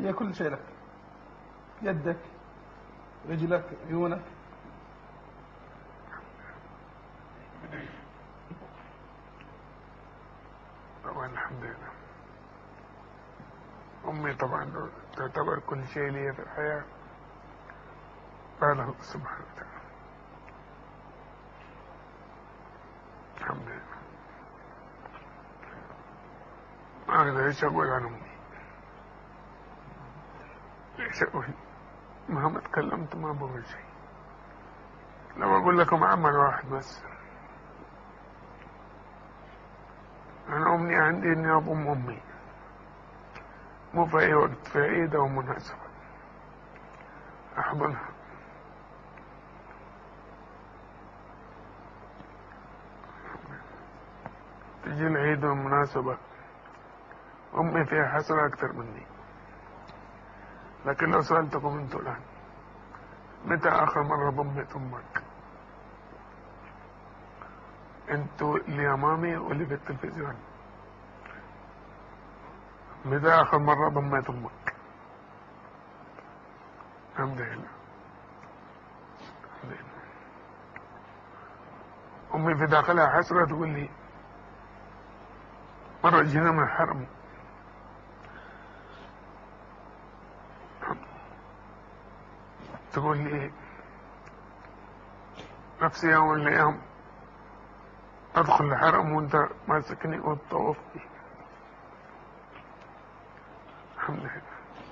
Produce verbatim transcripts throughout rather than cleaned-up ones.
هي كل شيء لك، يدك، رجلك، عيونك. طبعا الحمد لله. أمي طبعا تعتبر كل شيء لي في الحياة بعد الله سبحانه وتعالى. الحمد لله. ما أقدر إيش أقول عن أمي، إيش أقول؟ مهما تكلمت ما بقول شيء. لو أقول لكم عمل واحد بس، أنا أمني عندي إني أضم أمي، مو في أي وقت، في عيد أو مناسبة أحضنها. تجي العيد والمناسبة أمي فيها حسرة أكثر مني. لكن لو سألتكم أنتوا الآن متى آخر مرة ضمت أمك؟ أنتوا اللي أمامي واللي في التلفزيون، متى آخر مرة ضمت أمك؟ الحمد لله. الحمد لله. أمي في داخلها حسرة تقول لي مرة جينا من الحرم، تقول لي نفسي يوم من الأيام أدخل الحرم وأنت ماسكني وتطوفني. الحمد لله.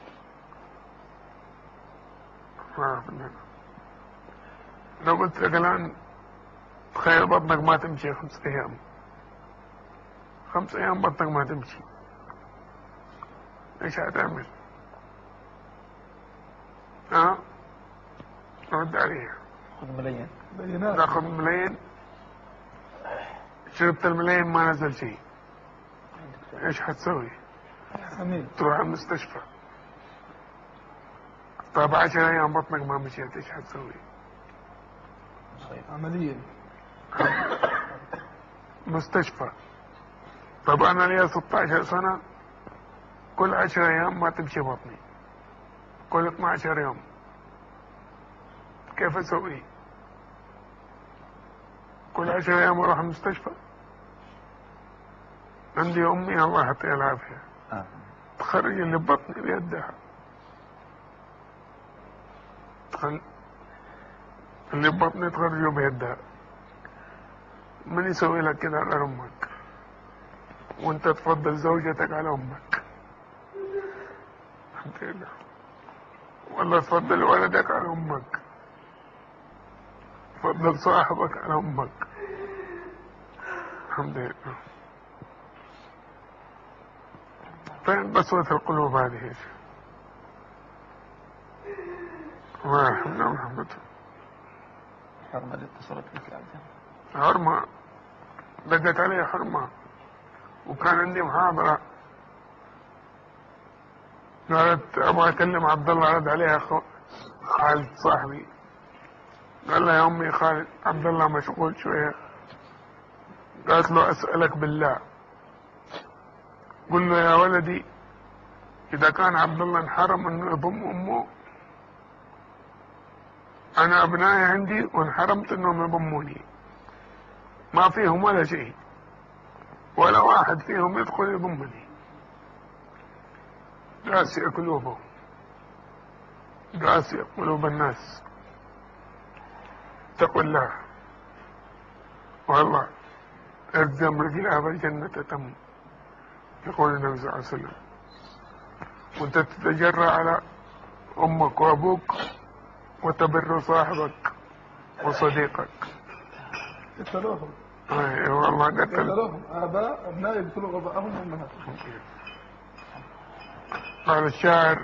ما لو قلت لك الآن تخيل بطنك ما تمشي خمس أيام، خمس أيام بطنك ما تمشي، إيش هتعمل؟ ها؟ رد عليها. خذ ملايين. تاخذ ملايين، شربت الملايين ما نزل شيء، ايش حتسوي؟ تروح المستشفى. طيب عشر ايام بطنك ما مشيت، ايش حتسوي؟ عمليا مستشفى. طب انا لي ستة عشر سنة كل عشر ايام ما تمشي بطني، كل اثني عشر يوم، كيف اسوي؟ كل عشر ايام اروح المستشفى؟ عندي امي الله يعطيها العافية آه. تخرج اللي بطني بيدها، تخل اللي بطني تخرجه بيدها. من يسوي لك كده على امك؟ وانت تفضل زوجتك على امك، الحمد لله. والله تفضل ولدك على امك، تفضل صاحبك على امك، الحمد لله. فين قسوة القلوب هذه؟ الله يرحمنا ورحمته. حرمة اللي اتصلت بك عبدها، حرمة دقت علي حرمة، وكان عندي محاضرة قالت ابغى اكلم عبد الله، رد عليها خالد صاحبي قال لها يا امي خالد عبد الله مشغول شوية. قالت له اسألك بالله قل له يا ولدي اذا كان عبد الله انحرم انه يضم امه، انا ابنائي عندي وانحرمت انهم يضموني، ما فيهم ولا شيء، ولا واحد فيهم يدخل يضمني. قاسية قلوبهم، قاسية قلوب الناس. اتقوا الله والله الزم رجلها بالجنة تم، يقول النبي صلى الله عليه وسلم. وانت تتجرى على امك وابوك وتبر صاحبك وصديقك. قتلوهم. اي والله قتل. قتلوهم اباء ابناء يقتلوا ابائهم وامهاتهم. قال الشاعر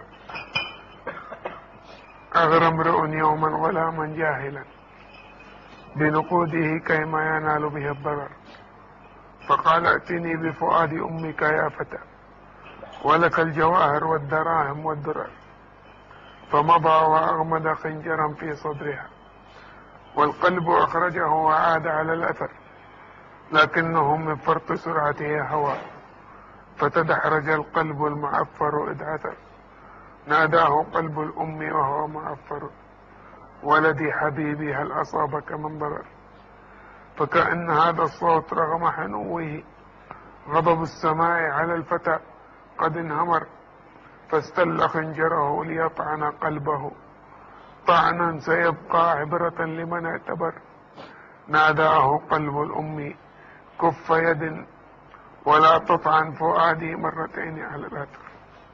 اغرى امرؤ يوما غلاما جاهلا بنقوده كيما ينال به الضرر، فقال ائتني بفؤاد امك يا فتى ولك الجواهر والدراهم والدرر، فمضى واغمد خنجرا في صدرها والقلب اخرجه وعاد على الاثر، لكنه من فرط سرعته هوى فتدحرج القلب المعفر إذ عثر، ناداه قلب الأم وهو معفر ولدي حبيبي هل أصابك من ضرر. فكأن هذا الصوت رغم حنوه غضب السماء على الفتى قد انهمر، فاستل خنجره ليطعن قلبه طعنا سيبقى عبرة لمن اعتبر. ناداه قلب الأم كف يد ولا تطعن فؤادي مرتين على الأثر.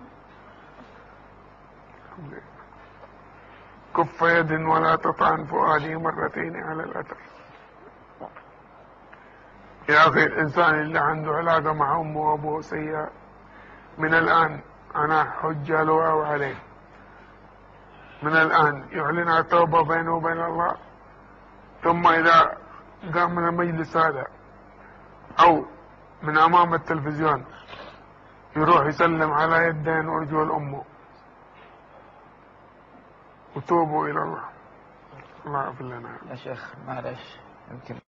كف يد ولا تطعن فؤادي مرتين على الأثر. يا أخي الإنسان اللي عنده علاقة مع أمه وأبوه سيئة، من الآن أنا حج له أو عليه، من الآن يعلن توبة بينه وبين الله، ثم إذا قام من المجلس هذا أو من أمام التلفزيون يروح يسلم على يدين ورجول أمه وتوبوا إلى الله. الله يغفر لنا. يا شيخ معلش يمكن